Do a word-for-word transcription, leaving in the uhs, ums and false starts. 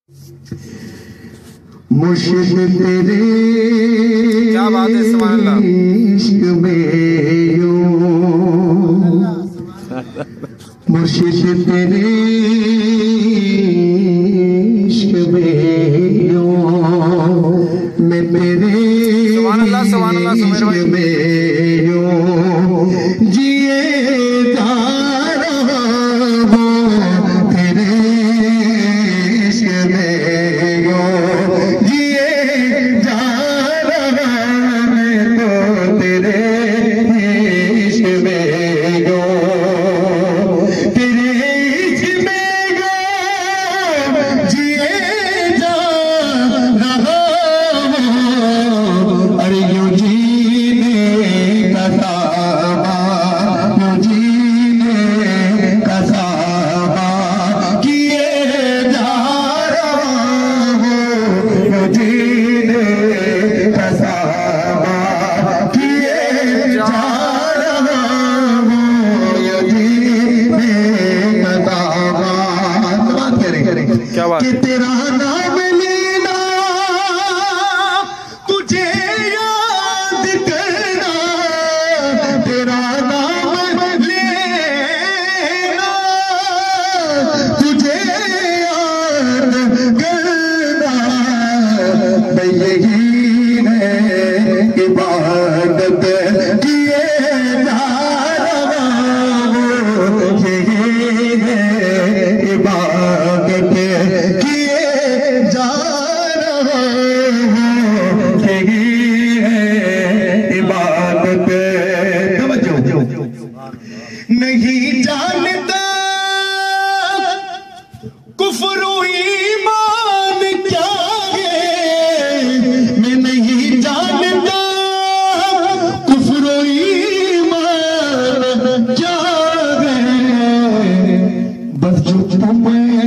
مرشد تیرے کیا بات ہے، سبحان اللہ. عشق میں یوں مرشد تیرے عشق میں یوں میں تیرے سبحان اللہ، سبحان اللہ، سمیر عشق بھائی. میں یوں جیے جا رہا ہوں تیرے عشق میں یوں جیے جا رہا میں تو تیرے عشق میں یوں تیرے عشق میں یوں جیے جا رہا ہوں ارے یوں جینے کا سابا یوں جینے کا سابا کیے جا رہا ہوں یوں جینے کا سابا کیے جا رہا ہوں یوں جینے کا سابا بات کریں کیا بات کہ ہے. تیرا نام لینا تجھے یاد کرنا تیرا نام لینا تجھے یاد کرنا میں یہی ہے عبادت کیے جا رہا ہوں یہی ہے عبادت کیے جا رہا ہوں یہی ہے عبادت توجہ نہیں جانتا کفر و ایمان کیا ہے میں نہیں جانتا کفر و ایمان کیا ہے بس جو تمہیں